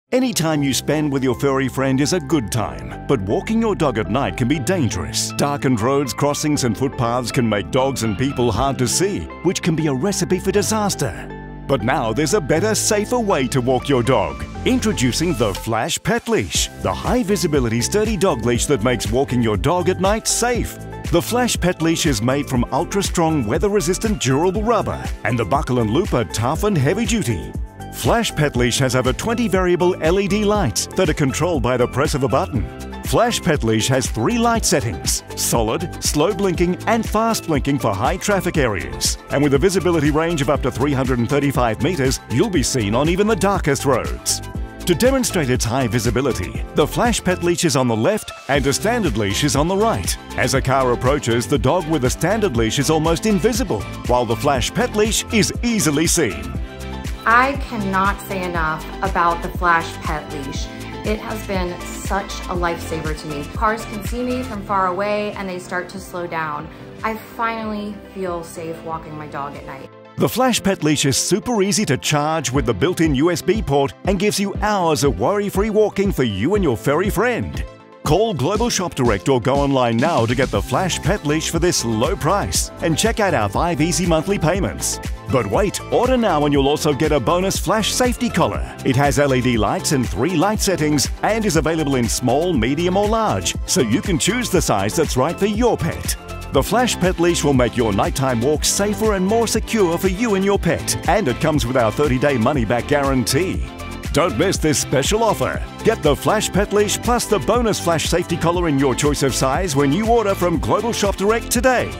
Any time you spend with your furry friend is a good time, but walking your dog at night can be dangerous. Darkened roads, crossings and footpaths can make dogs and people hard to see, which can be a recipe for disaster. But now there's a better, safer way to walk your dog. Introducing the Flash Pet Leash, the high-visibility sturdy dog leash that makes walking your dog at night safe. The Flash Pet Leash is made from ultra-strong, weather-resistant durable rubber, and the buckle and loop are tough and heavy-duty. Flash Pet Leash has over 20 variable LED lights that are controlled by the press of a button. Flash Pet Leash has 3 light settings: solid, slow blinking and fast blinking for high traffic areas. And with a visibility range of up to 335 meters, you'll be seen on even the darkest roads. To demonstrate its high visibility, the Flash Pet Leash is on the left and a standard leash is on the right. As a car approaches, the dog with a standard leash is almost invisible, while the Flash Pet Leash is easily seen. I cannot say enough about the Flash Pet Leash. It has been such a lifesaver to me. Cars can see me from far away and they start to slow down. I finally feel safe walking my dog at night. The Flash Pet Leash is super easy to charge with the built-in USB port and gives you hours of worry-free walking for you and your furry friend. Call Global Shop Direct or go online now to get the Flash Pet Leash for this low price and check out our 5 easy monthly payments. But wait, order now and you'll also get a bonus Flash safety collar. It has LED lights and 3 light settings and is available in small, medium or large, so you can choose the size that's right for your pet. The Flash Pet Leash will make your nighttime walks safer and more secure for you and your pet, and it comes with our 30-day money-back guarantee. Don't miss this special offer. Get the Flash Pet Leash plus the bonus Flash safety collar in your choice of size when you order from Global Shop Direct today.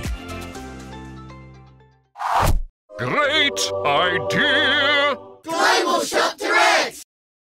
Great idea! Global Shop Direct!